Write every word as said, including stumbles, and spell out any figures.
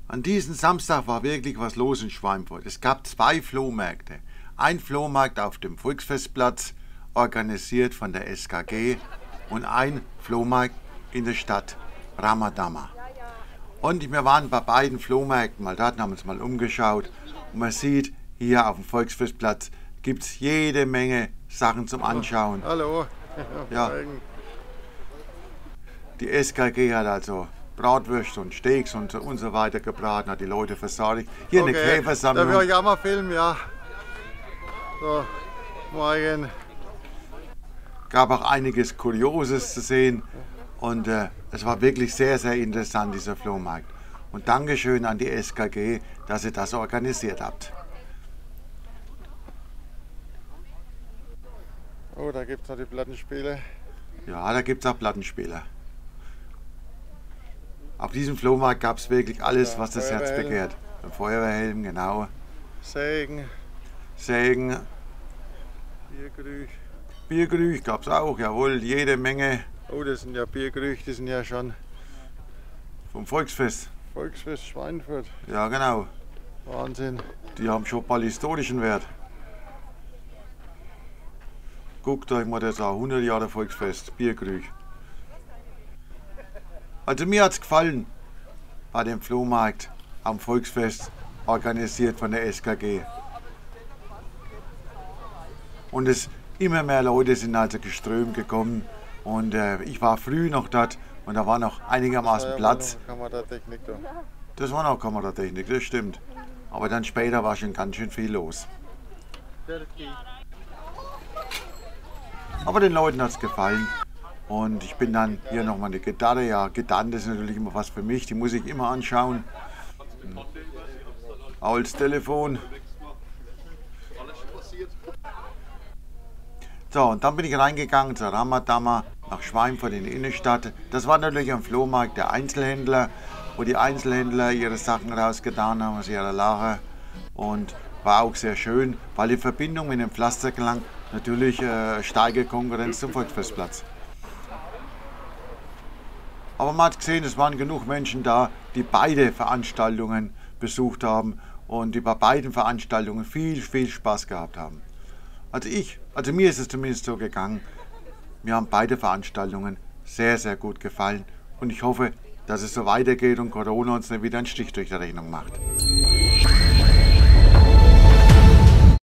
An diesem Samstag war wirklich was los in Schweinfurt. Es gab zwei Flohmärkte. Ein Flohmarkt auf dem Volksfestplatz, organisiert von der S K G, und ein Flohmarkt in der Stadt Rammadamma. Und wir waren bei beiden Flohmärkten mal dort, haben uns mal umgeschaut. Und man sieht, hier auf dem Volksfestplatz gibt es jede Menge Sachen zum Anschauen. Hallo. Ja. Die S K G hat also Bratwürste und Steaks und so, und so weiter gebraten, hat die Leute versorgt. Hier Okay. eine Käfersammlung. Darf ich euch auch mal filmen, ja. So, morgen. Gab auch einiges Kurioses zu sehen. Und äh, es war wirklich sehr, sehr interessant, dieser Flohmarkt. Und Dankeschön an die S K G, dass ihr das organisiert habt. Oh, da gibt es noch die Plattenspiele. Ja, da gibt es auch Plattenspieler. Auf diesem Flohmarkt gab es wirklich alles, Ja, was das Herz Feuerwehrhelm. begehrt. Ein Feuerwehrhelm, genau. Sägen, Sägen, Biergerüch. Biergerüch gab es auch, jawohl, jede Menge Oh, das sind ja Biergerüch, die sind ja schon vom Volksfest. Volksfest Schweinfurt. Ja, genau. Wahnsinn. Die haben schon bald historischen Wert. Guckt euch mal das an, hundert Jahre Volksfest, Biergerüch. Also mir hat es gefallen bei dem Flohmarkt am Volksfest, organisiert von der S K G. Und es immer mehr Leute sind also geströmt gekommen. Und äh, ich war früh noch dort und da war noch einigermaßen Platz. Kameratechnik da. Das war noch Kameratechnik, das stimmt. Aber dann später war schon ganz schön viel los. Aber den Leuten hat es gefallen. Und ich bin dann hier nochmal eine Gitarre. Ja, Gitarren, das ist natürlich immer was für mich. Die muss ich immer anschauen. Auch das Telefon. So, und dann bin ich reingegangen zur Rammadamma, nach Schweinfurt in die Innenstadt. Das war natürlich ein Flohmarkt der Einzelhändler, wo die Einzelhändler ihre Sachen rausgetan haben aus ihrer Lager. Und war auch sehr schön, weil in Verbindung mit dem Pflasterklang natürlich äh, starke Konkurrenz zum Volksfestplatz. Aber man hat gesehen, es waren genug Menschen da, die beide Veranstaltungen besucht haben und die bei beiden Veranstaltungen viel, viel Spaß gehabt haben. Also ich, also mir ist es zumindest so gegangen. Mir haben beide Veranstaltungen sehr, sehr gut gefallen und ich hoffe, dass es so weitergeht und Corona uns nicht wieder einen Stich durch die Rechnung macht.